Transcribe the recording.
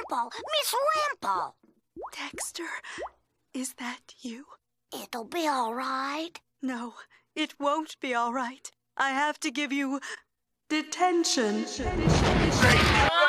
Wimple! Miss Wimple! Dexter, is that you? It'll be all right. No, it won't be all right. I have to give you detention. Say